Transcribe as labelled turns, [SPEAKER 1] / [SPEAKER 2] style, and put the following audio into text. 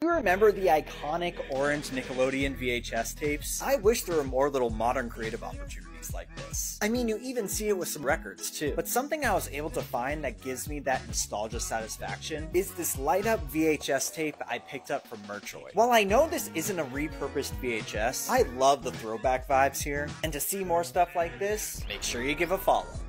[SPEAKER 1] you remember the iconic orange Nickelodeon VHS tapes? I wish there were more little modern creative opportunities like this. I mean, you even see it with some records too. But something I was able to find that gives me that nostalgia satisfaction is this light up VHS tape I picked up from Merchoid. While I know this isn't a repurposed VHS, I love the throwback vibes here, and to see more stuff like this, make sure you give a follow.